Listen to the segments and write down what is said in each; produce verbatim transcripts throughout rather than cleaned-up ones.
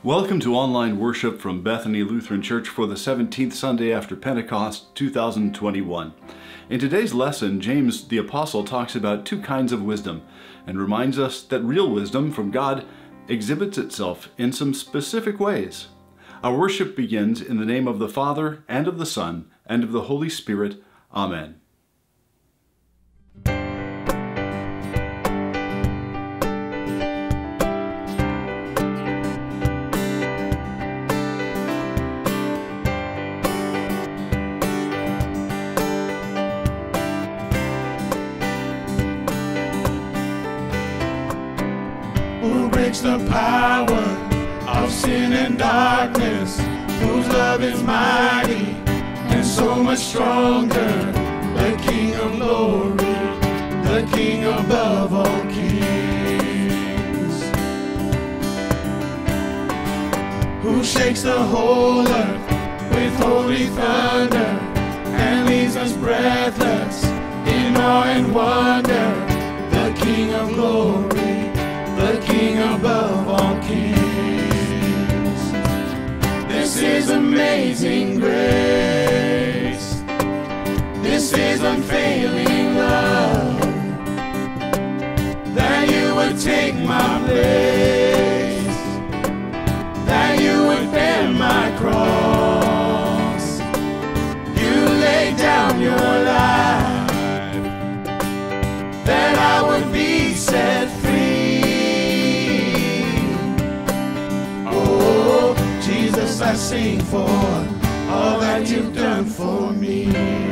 Welcome to online worship from Bethany Lutheran Church for the seventeenth Sunday after Pentecost, two thousand twenty-one. In today's lesson, James the Apostle talks about two kinds of wisdom and reminds us that real wisdom from God exhibits itself in some specific ways. Our worship begins in the name of the Father, and of the Son, and of the Holy Spirit. Amen. Who breaks the power of sin and darkness, whose love is mighty and so much stronger, the King of glory, the King above all kings. Who shakes the whole earth with holy thunder and leaves us breathless in awe and wonder, the King of glory, the King above all kings. This is amazing grace. This is unfailing love, that you would take my place, that you would bear my cross. You laid down your life, that I would be set free. Jesus, I sing for all that you've done for me.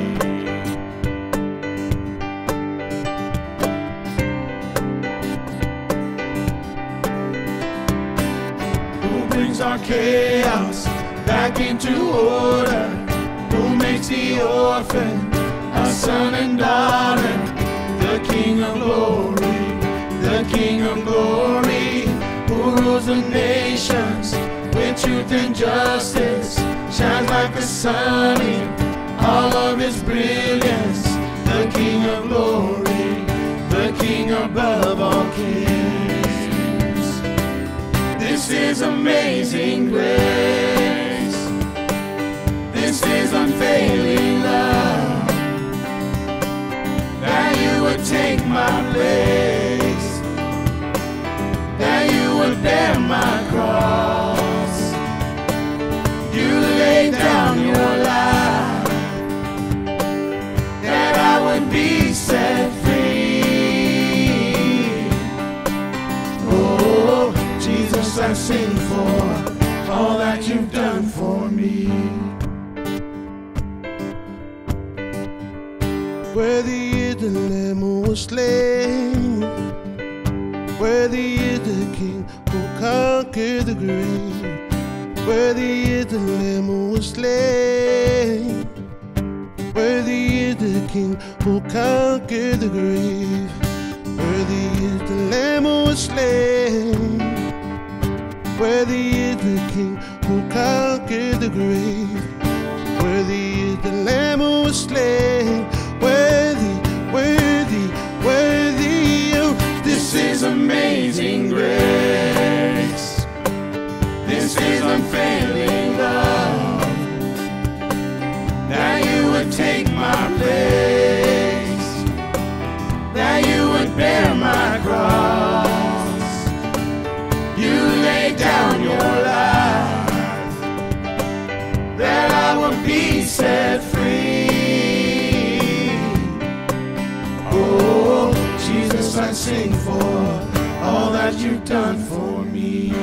Who brings our chaos back into order? Who makes the orphan a son and daughter? The King of glory, the King of glory, who rules the nations with truth and justice, shines like the sun in all of his brilliance, the King of glory, the King above all kings. This is amazing grace. This is unfailing love, that you would take my place, that you would bear my cross. You laid down your life, that I would be set free. Oh, Jesus, I sing for all that you've done for me. Worthy is the Lamb who was slain, worthy is the King who conquered the grave. Worthy is the Lamb who was slain, worthy is the King who conquered the grave. Worthy is the Lamb who was slain, worthy is the King who conquered the grave. Worthy is the Lamb who was slain, worthy, worthy, worthy. Oh, this is amazing grace. This is unfailing love, that you would take my place, that you would bear my cross. You laid down your life, that I would be set free. Oh, Jesus, I sing for all that you've done for me.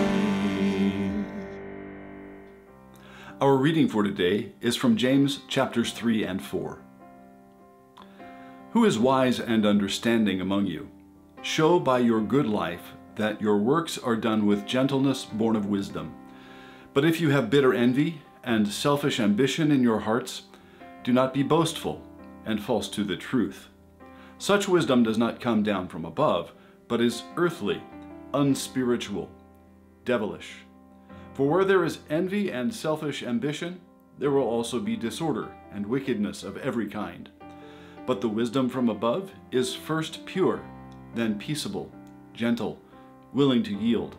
Our reading for today is from James chapters three and four. Who is wise and understanding among you? Show by your good life that your works are done with gentleness born of wisdom. But if you have bitter envy and selfish ambition in your hearts, do not be boastful and false to the truth. Such wisdom does not come down from above, but is earthly, unspiritual, devilish. For where there is envy and selfish ambition, there will also be disorder and wickedness of every kind. But the wisdom from above is first pure, then peaceable, gentle, willing to yield,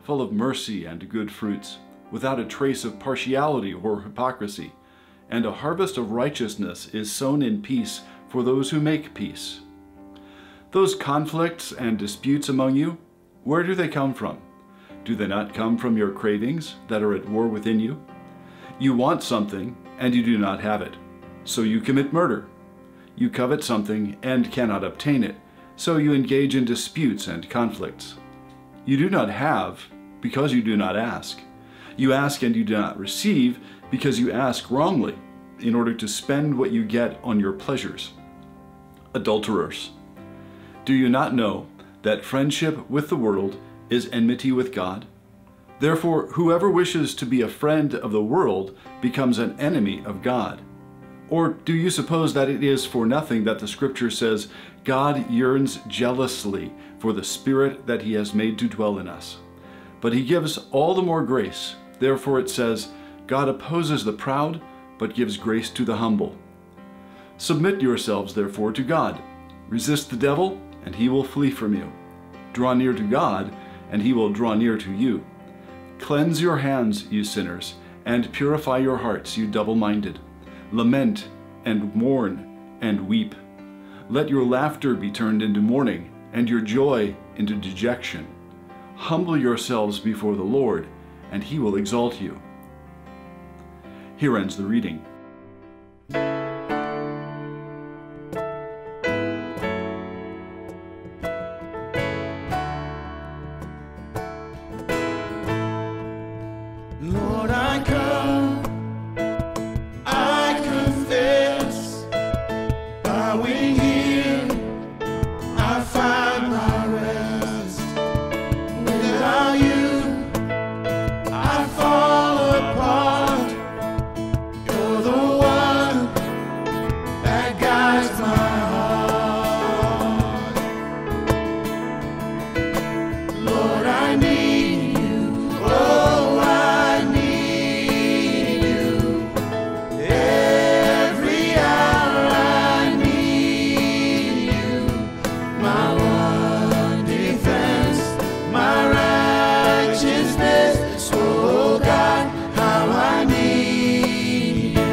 full of mercy and good fruits, without a trace of partiality or hypocrisy. And a harvest of righteousness is sown in peace for those who make peace. Those conflicts and disputes among you, where do they come from? Do they not come from your cravings that are at war within you? You want something, and you do not have it, so you commit murder. You covet something and cannot obtain it, so you engage in disputes and conflicts. You do not have, because you do not ask. You ask and you do not receive, because you ask wrongly, in order to spend what you get on your pleasures. Adulterers, do you not know that friendship with the world is enmity with God? Therefore, whoever wishes to be a friend of the world becomes an enemy of God. Or do you suppose that it is for nothing that the Scripture says, God yearns jealously for the Spirit that He has made to dwell in us? But He gives all the more grace. Therefore it says, God opposes the proud, but gives grace to the humble. Submit yourselves, therefore, to God. Resist the devil, and he will flee from you. Draw near to God, and He will draw near to you. Cleanse your hands, you sinners, and purify your hearts, you double-minded. Lament and mourn and weep. Let your laughter be turned into mourning, and your joy into dejection. Humble yourselves before the Lord, and He will exalt you. Here ends the reading. Lord, I come, I confess, bowing here, I find my rest. Without you, I fall apart. You're the one that guides my heart. Lord, I need you. Oh, I need you. Every hour I need you. My one defense, my righteousness. Oh God, how I need you.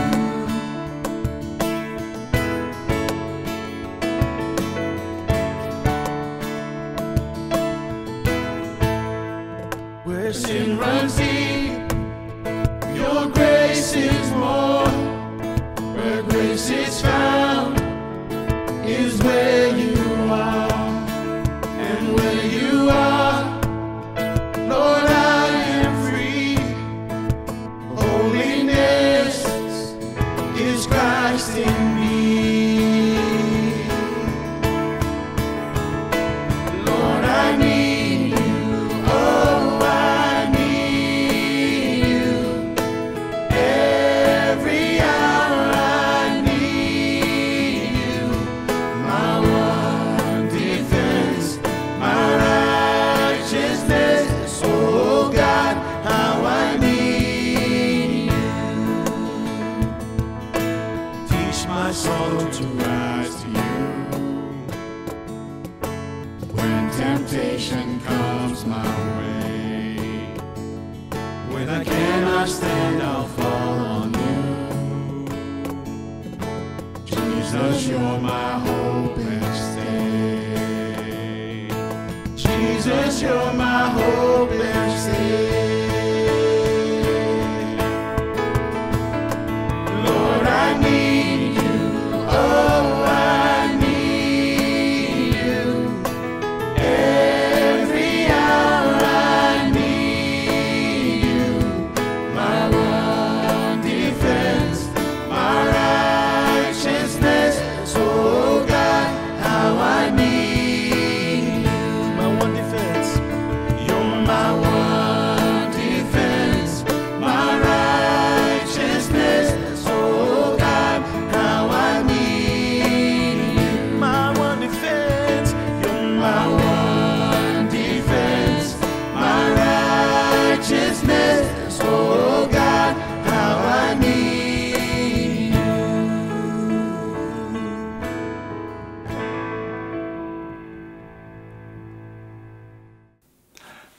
Where sin runs deep, your grace is more. Where grace is found is where you are. And where you are, Lord, I am free. Holiness is Christ in me. Lord, I need you. Oh, I need you. Every hour I need you. My one defense, my righteousness. Oh God, how I need you. Teach my soul to rise to you. When temptation comes my way, when I cannot stand, I'll fall on you. Jesus, you're my hope and stay. Jesus, you're my hope and stay. Lord, I need you. Oh, I need you. Every hour I need you. My one defense, my righteousness. Oh God, how I need you. My one defense. You're my one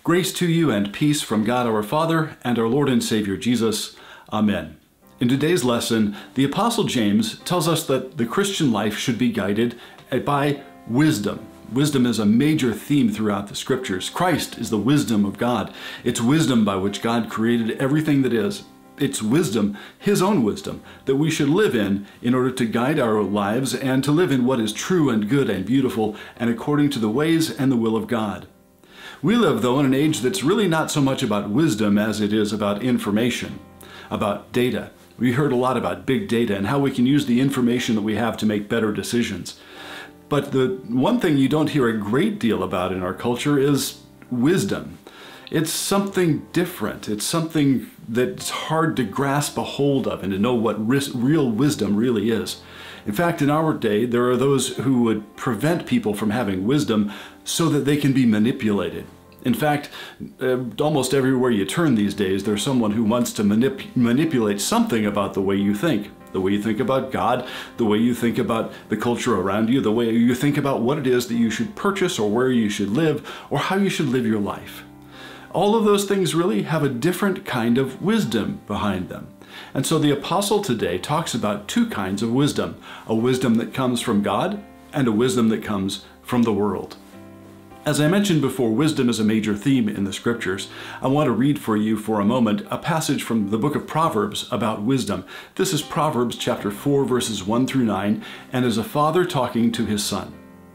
Grace to you and peace from God our Father and our Lord and Savior Jesus. Amen. In today's lesson, the Apostle James tells us that the Christian life should be guided by wisdom. Wisdom is a major theme throughout the Scriptures. Christ is the wisdom of God. It's wisdom by which God created everything that is. It's wisdom, His own wisdom, that we should live in in order to guide our lives and to live in what is true and good and beautiful and according to the ways and the will of God. We live, though, in an age that's really not so much about wisdom as it is about information, about data. We heard a lot about big data and how we can use the information that we have to make better decisions. But the one thing you don't hear a great deal about in our culture is wisdom. It's something different. It's something that's hard to grasp a hold of and to know what real wisdom really is. In fact, in our day, there are those who would prevent people from having wisdom so that they can be manipulated. In fact, uh, almost everywhere you turn these days, there's someone who wants to manip- manipulate something about the way you think. The way you think about God, the way you think about the culture around you, the way you think about what it is that you should purchase or where you should live or how you should live your life. All of those things really have a different kind of wisdom behind them. And so the apostle today talks about two kinds of wisdom, a wisdom that comes from God and a wisdom that comes from the world. As I mentioned before, wisdom is a major theme in the Scriptures. I want to read for you for a moment a passage from the book of Proverbs about wisdom. This is Proverbs chapter four, verses one through nine, and is a father talking to his son.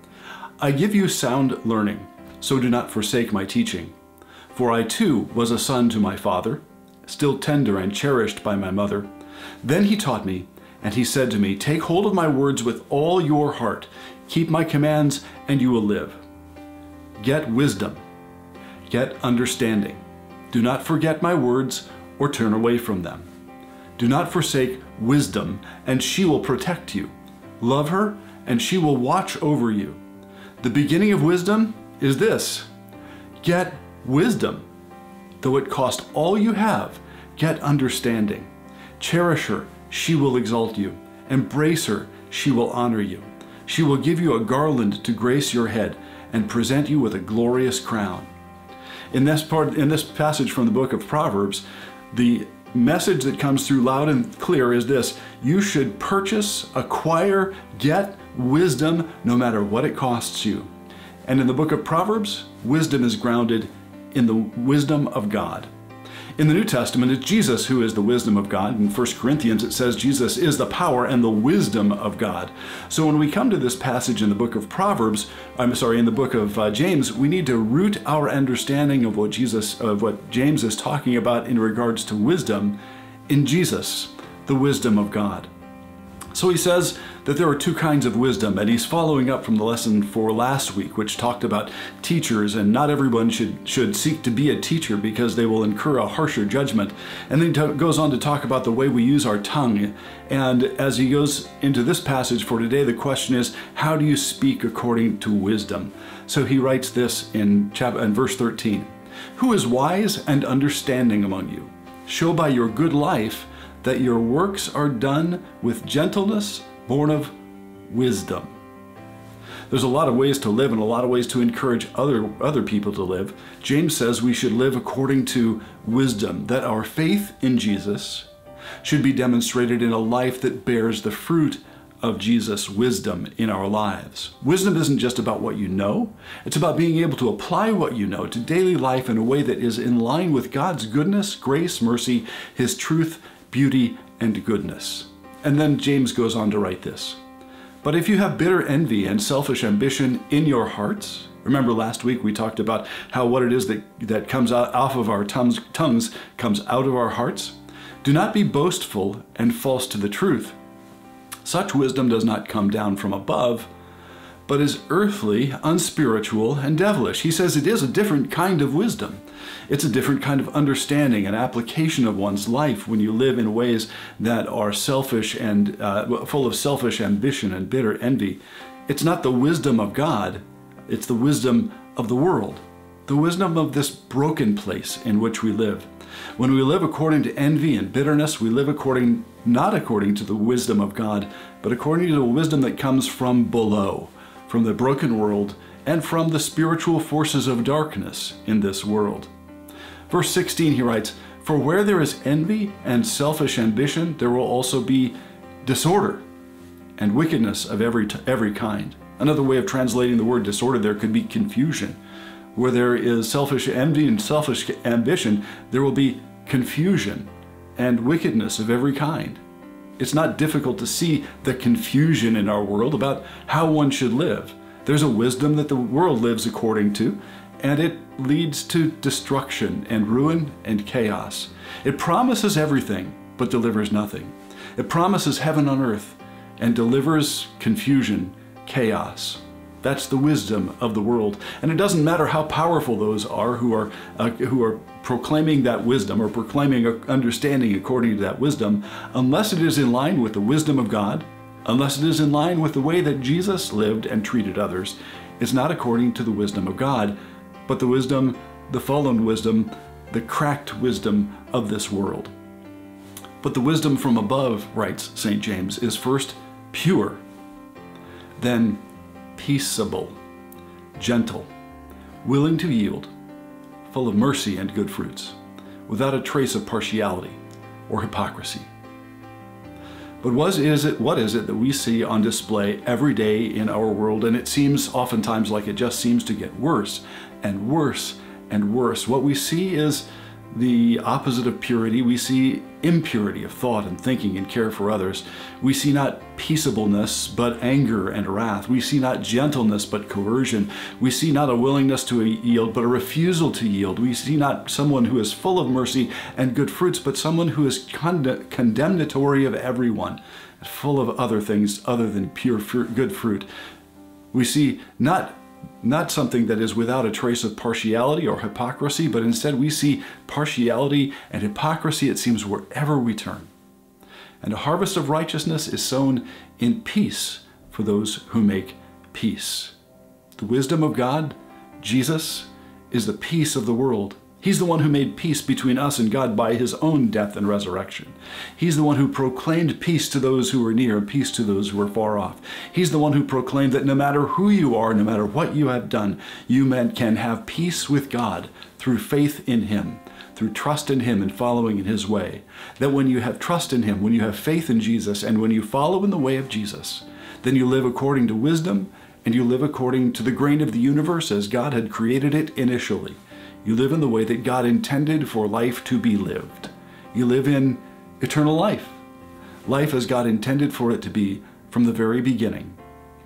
I give you sound learning, so do not forsake my teaching. For I too was a son to my father, still tender and cherished by my mother. Then he taught me, and he said to me, take hold of my words with all your heart. Keep my commands, and you will live. Get wisdom. Get understanding. Do not forget my words or turn away from them. Do not forsake wisdom, and she will protect you. Love her, and she will watch over you. The beginning of wisdom is this: get wisdom. Though it cost all you have, get understanding. Cherish her, she will exalt you. Embrace her, she will honor you. She will give you a garland to grace your head and present you with a glorious crown. In this part, in this passage from the book of Proverbs, the message that comes through loud and clear is this: you should purchase, acquire, get wisdom no matter what it costs you. And in the book of Proverbs, wisdom is grounded in the wisdom of God. In the New Testament, it's Jesus who is the wisdom of God. In First Corinthians, it says Jesus is the power and the wisdom of God. So when we come to this passage in the book of Proverbs, I'm sorry, in the book of uh, James, we need to root our understanding of what Jesus, of what James is talking about in regards to wisdom in Jesus, the wisdom of God. So he says that there are two kinds of wisdom, and he's following up from the lesson for last week, which talked about teachers, and not everyone should, should seek to be a teacher because they will incur a harsher judgment. And then he goes on to talk about the way we use our tongue. And as he goes into this passage for today, the question is, how do you speak according to wisdom? So he writes this in, chapter, in verse thirteen. Who is wise and understanding among you? Show by your good life that your works are done with gentleness, born of wisdom. There's a lot of ways to live and a lot of ways to encourage other, other people to live. James says we should live according to wisdom, that our faith in Jesus should be demonstrated in a life that bears the fruit of Jesus' wisdom in our lives. Wisdom isn't just about what you know. It's about being able to apply what you know to daily life in a way that is in line with God's goodness, grace, mercy, His truth, beauty, and goodness. And then James goes on to write this. But if you have bitter envy and selfish ambition in your hearts, remember last week we talked about how what it is that, that comes out off of our tongues, tongues comes out of our hearts. Do not be boastful and false to the truth. Such wisdom does not come down from above, but is earthly, unspiritual, and devilish. He says it is a different kind of wisdom. It's a different kind of understanding and application of one's life when you live in ways that are selfish and uh, full of selfish ambition and bitter envy. It's not the wisdom of God, it's the wisdom of the world, the wisdom of this broken place in which we live. When we live according to envy and bitterness, we live according, not according to the wisdom of God, but according to the wisdom that comes from below, from the broken world and from the spiritual forces of darkness in this world. Verse sixteen, he writes, "For where there is envy and selfish ambition, there will also be disorder and wickedness of every, every kind." Another way of translating the word disorder there could be confusion. Where there is selfish envy and selfish ambition, there will be confusion and wickedness of every kind. It's not difficult to see the confusion in our world about how one should live. There's a wisdom that the world lives according to, and it leads to destruction and ruin and chaos. It promises everything, but delivers nothing. It promises heaven on earth and delivers confusion, chaos. That's the wisdom of the world. And it doesn't matter how powerful those are who are, uh, who are proclaiming that wisdom or proclaiming understanding according to that wisdom, unless it is in line with the wisdom of God, unless it is in line with the way that Jesus lived and treated others. It's not according to the wisdom of God, but the wisdom, the fallen wisdom, the cracked wisdom of this world. But the wisdom from above, writes Saint James, is first pure, then peaceable, gentle, willing to yield, full of mercy and good fruits, without a trace of partiality or hypocrisy. But what is it, what is it that we see on display every day in our world? And it seems oftentimes like it just seems to get worse and worse and worse. What we see is the opposite of purity. We see impurity of thought and thinking and care for others. We see not peaceableness, but anger and wrath. We see not gentleness, but coercion. We see not a willingness to yield, but a refusal to yield. We see not someone who is full of mercy and good fruits, but someone who is con- condemnatory of everyone, full of other things other than pure fruit, good fruit. We see not Not something that is without a trace of partiality or hypocrisy, but instead we see partiality and hypocrisy, it seems, wherever we turn. And a harvest of righteousness is sown in peace for those who make peace. The wisdom of God, Jesus, is the peace of the world. He's the one who made peace between us and God by his own death and resurrection. He's the one who proclaimed peace to those who were near and peace to those who were far off. He's the one who proclaimed that no matter who you are, no matter what you have done, you can have peace with God through faith in him, through trust in him and following in his way. That when you have trust in him, when you have faith in Jesus, and when you follow in the way of Jesus, then you live according to wisdom and you live according to the grain of the universe as God had created it initially. You live in the way that God intended for life to be lived. You live in eternal life. Life as God intended for it to be from the very beginning.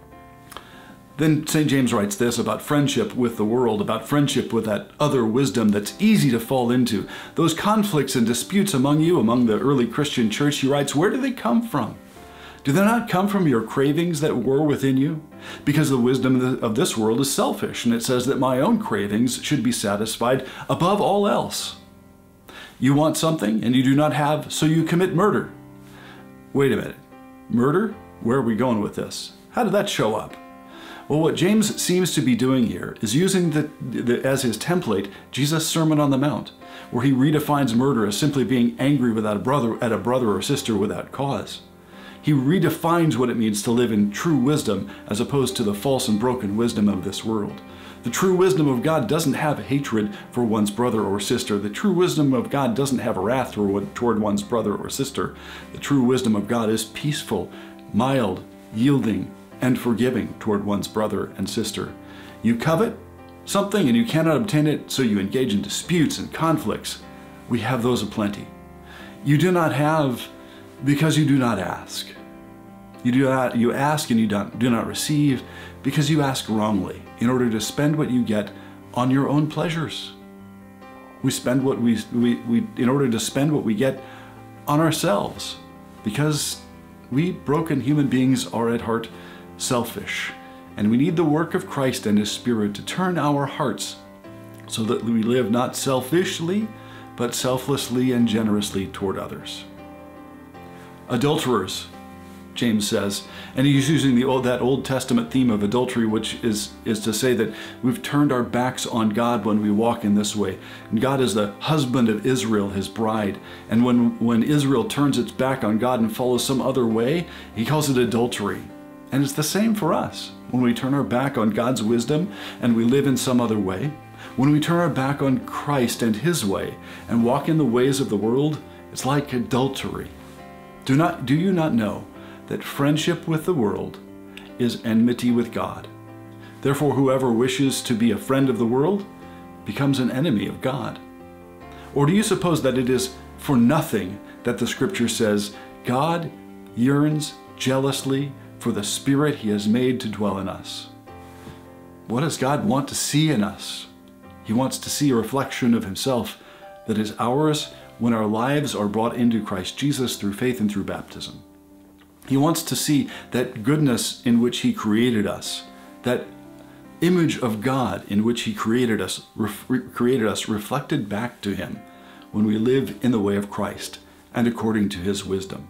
Then Saint James writes this about friendship with the world, about friendship with that other wisdom that's easy to fall into. Those conflicts and disputes among you, among the early Christian church, he writes, where do they come from? Do they not come from your cravings that war within you? Because the wisdom of this world is selfish, and it says that my own cravings should be satisfied above all else. You want something and you do not have, so you commit murder. Wait a minute. Murder? Where are we going with this? How did that show up? Well, what James seems to be doing here is using the, the, as his template Jesus' Sermon on the Mount, where he redefines murder as simply being angry without a brother, at a brother or sister without cause. He redefines what it means to live in true wisdom as opposed to the false and broken wisdom of this world. The true wisdom of God doesn't have hatred for one's brother or sister. The true wisdom of God doesn't have wrath toward one's brother or sister. The true wisdom of God is peaceful, mild, yielding, and forgiving toward one's brother and sister. You covet something and you cannot obtain it, so you engage in disputes and conflicts. We have those aplenty. You do not have because you do not ask. You do not, you ask and you don't, do not receive because you ask wrongly in order to spend what you get on your own pleasures. We spend what we, we, we in order to spend what we get on ourselves because we broken human beings are at heart selfish, and we need the work of Christ and his Spirit to turn our hearts so that we live not selfishly but selflessly and generously toward others. Adulterers, James says, and he's using the old, that Old Testament theme of adultery, which is, is to say that we've turned our backs on God when we walk in this way. And God is the husband of Israel, his bride. And when, when Israel turns its back on God and follows some other way, he calls it adultery. And it's the same for us. when we turn our back on God's wisdom and we live in some other way, when we turn our back on Christ and His way and walk in the ways of the world, it's like adultery. Do not, do you not know that friendship with the world is enmity with God? Therefore, whoever wishes to be a friend of the world becomes an enemy of God. Or do you suppose that it is for nothing that the Scripture says, God yearns jealously for the Spirit He has made to dwell in us? What does God want to see in us? He wants to see a reflection of Himself that is ours when our lives are brought into Christ Jesus through faith and through baptism. He wants to see that goodness in which He created us, that image of God in which He created us, re- created us reflected back to Him when we live in the way of Christ and according to His wisdom.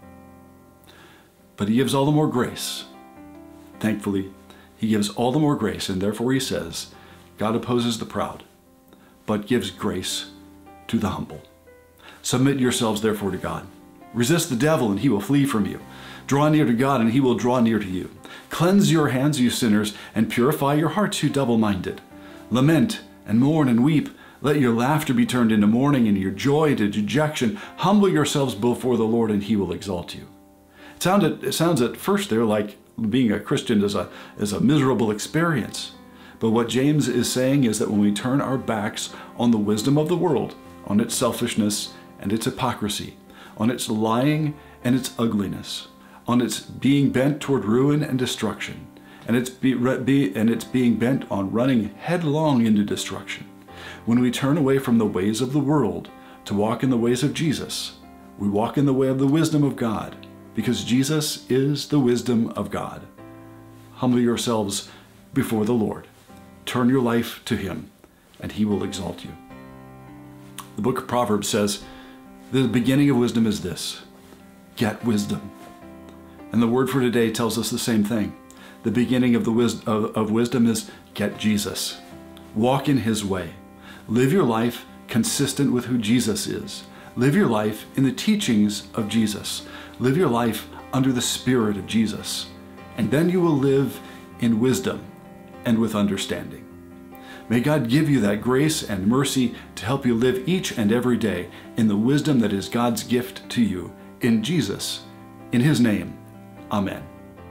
But He gives all the more grace. Thankfully, He gives all the more grace, and therefore He says, God opposes the proud, but gives grace to the humble. Submit yourselves therefore to God. Resist the devil, and he will flee from you. Draw near to God, and He will draw near to you. Cleanse your hands, you sinners, and purify your hearts, you double-minded. Lament and mourn and weep. Let your laughter be turned into mourning and your joy into dejection. Humble yourselves before the Lord, and He will exalt you. It, sounded, it sounds at first there like being a Christian is a, is a miserable experience. But what James is saying is that when we turn our backs on the wisdom of the world, on its selfishness and its hypocrisy, on its lying and its ugliness, on its being bent toward ruin and destruction, and its, be, be, and its being bent on running headlong into destruction, when we turn away from the ways of the world to walk in the ways of Jesus, we walk in the way of the wisdom of God, because Jesus is the wisdom of God. Humble yourselves before the Lord. Turn your life to Him, and He will exalt you. The book of Proverbs says, the beginning of wisdom is this: get wisdom. And the word for today tells us the same thing. The beginning of, the wis- of, of wisdom is get Jesus. Walk in His way. Live your life consistent with who Jesus is. Live your life in the teachings of Jesus. Live your life under the Spirit of Jesus. And then you will live in wisdom and with understanding. May God give you that grace and mercy to help you live each and every day in the wisdom that is God's gift to you. In Jesus, in His name, Amen.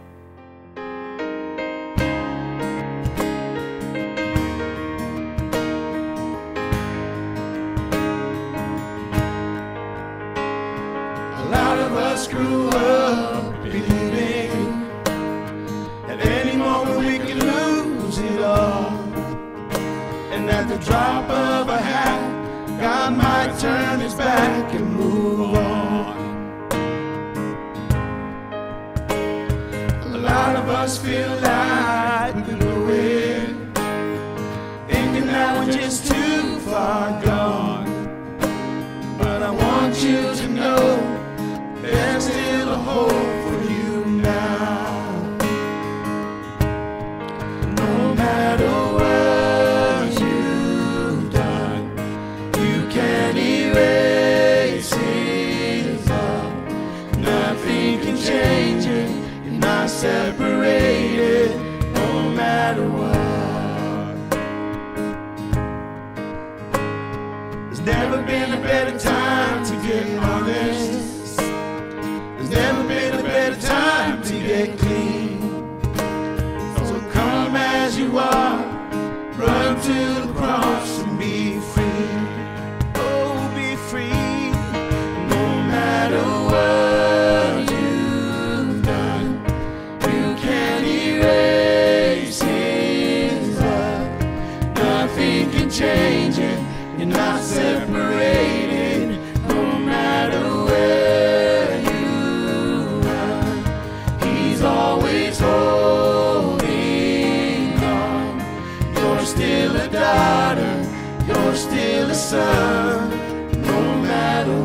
A lot of us grew up believing at any moment we could lose it all, and at the drop of a hat, God might turn His back and move on. A lot of us feel like we blew it, thinking that we're just too far gone. But I want you to know there's still a hope for you now. No matter what you've done, you can't erase His love. Nothing can change it. You're not separated, no matter what. There's never been a better time to get honest. There's never been a better time to get clean. So come as you are, run to the cross and be free. Oh, be free. No matter what you've done, you can't erase His love. Nothing can change it. You're not separated, no matter where you run. He's always holding on. You're still a daughter, you're still a son, no matter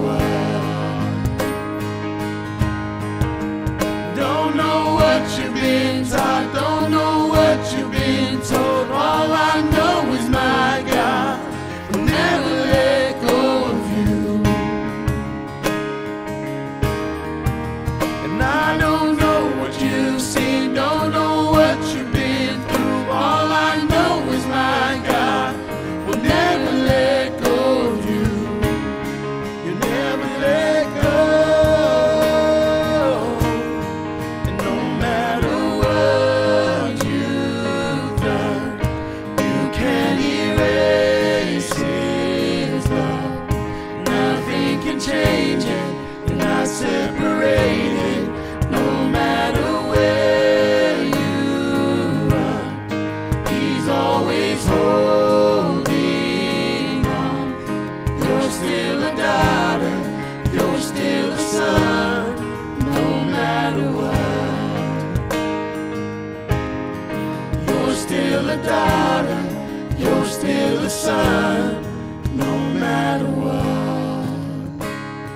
what. Don't know what you've been taught, don't know what you've been told. All I know is my God will never let go of you. And I don't know what you've seen, don't know what you've been still a daughter, you're still a son, no matter what.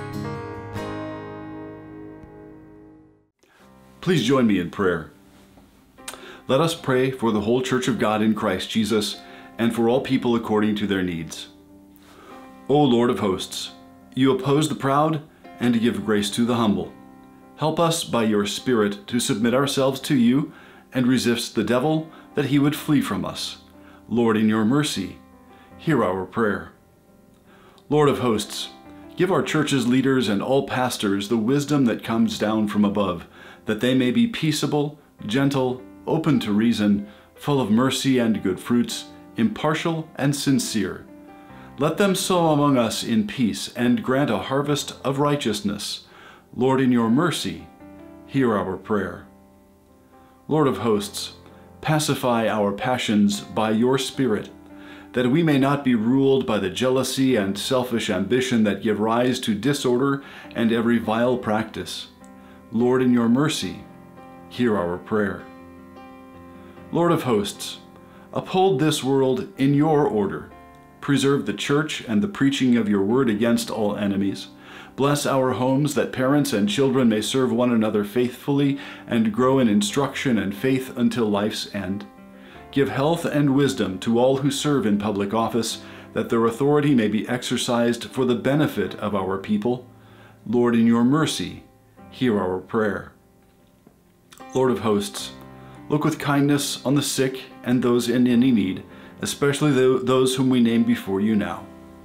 Please join me in prayer. Let us pray for the whole Church of God in Christ Jesus and for all people according to their needs. O Lord of hosts, you oppose the proud and give grace to the humble. Help us by your Spirit to submit ourselves to you and resist the devil, that he would flee from us. Lord, in your mercy, hear our prayer. Lord of hosts, give our church's leaders and all pastors the wisdom that comes down from above, that they may be peaceable, gentle, open to reason, full of mercy and good fruits, impartial and sincere. Let them sow among us in peace and grant a harvest of righteousness. Lord, in your mercy, hear our prayer. Lord of hosts, pacify our passions by your Spirit, that we may not be ruled by the jealousy and selfish ambition that give rise to disorder and every vile practice. Lord, in your mercy, hear our prayer. Lord of hosts, uphold this world in your order. Preserve the church and the preaching of your word against all enemies. Bless our homes, that parents and children may serve one another faithfully and grow in instruction and faith until life's end. Give health and wisdom to all who serve in public office, that their authority may be exercised for the benefit of our people. Lord, in your mercy, hear our prayer. Lord of hosts, look with kindness on the sick and those in any need, especially those whom we name before you now.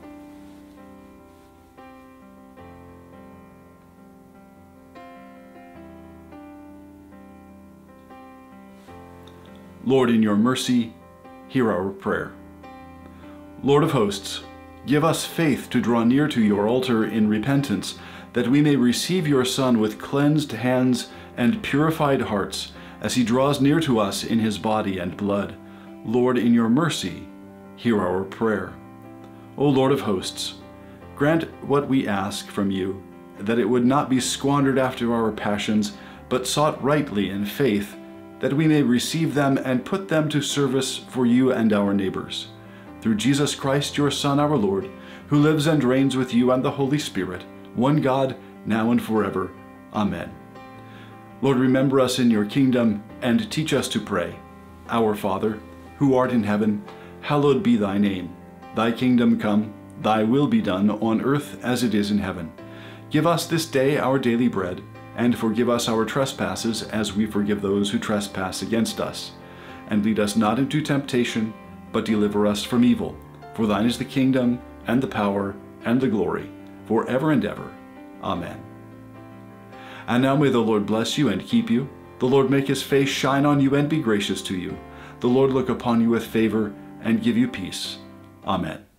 Lord, in your mercy, hear our prayer. Lord of hosts, give us faith to draw near to your altar in repentance, that we may receive your Son with cleansed hands and purified hearts, as he draws near to us in his body and blood. Lord, in your mercy, hear our prayer. O Lord of hosts, grant what we ask from you, that it would not be squandered after our passions, but sought rightly in faith, that we may receive them and put them to service for you and our neighbors. Through Jesus Christ, your Son, our Lord, who lives and reigns with you and the Holy Spirit, one God, now and forever. Amen. Lord, remember us in your kingdom and teach us to pray. Our Father, who art in heaven, hallowed be thy name. Thy kingdom come, thy will be done on earth as it is in heaven. Give us this day our daily bread, and forgive us our trespasses as we forgive those who trespass against us. And lead us not into temptation, but deliver us from evil. For thine is the kingdom, and the power, and the glory, forever and ever. Amen. And now may the Lord bless you and keep you. The Lord make his face shine on you and be gracious to you. The Lord look upon you with favor and give you peace. Amen.